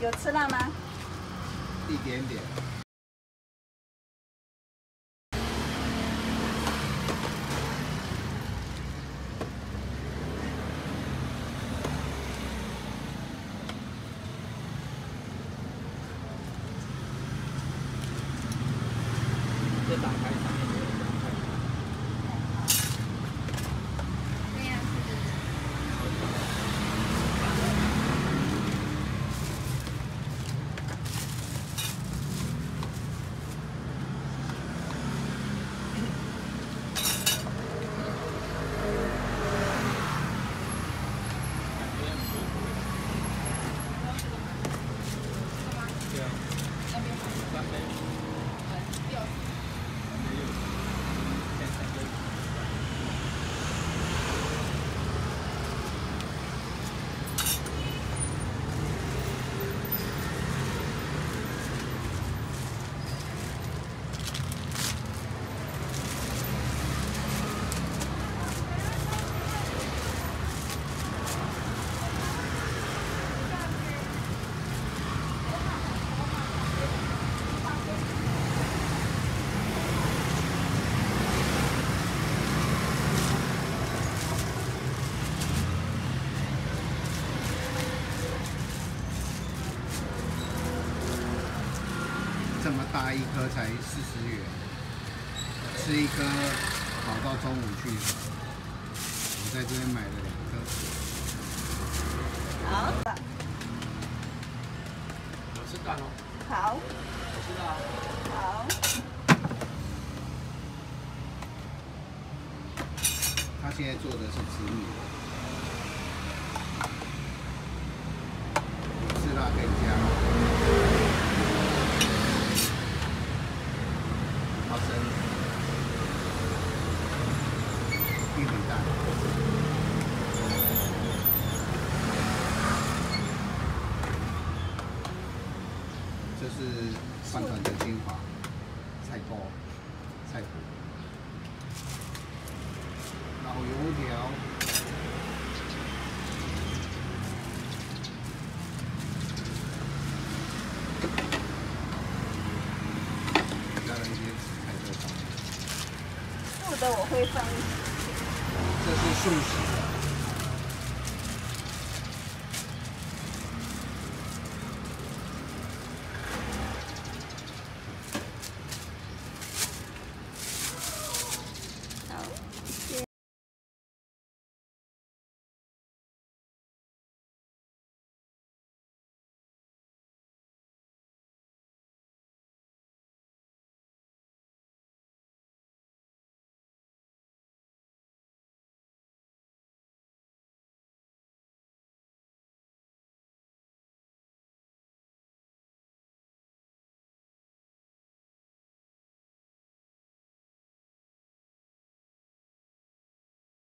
有吃辣吗？ 一点点。再打开上面的。 对呀， 对啊。 那边好。 三杯。 六。 这么大一颗才40元，吃一颗跑到中午去。我在这边买了2颗。 好。 我吃蛋哦。 好。 我知道啊。 好。 他现在做的是紫米，吃辣可以加。花生，玉米蛋，这是饭团的精华，菜包、菜脯，老油条，加了一些紫菜在上面。 素的我会放一些。 这是素食。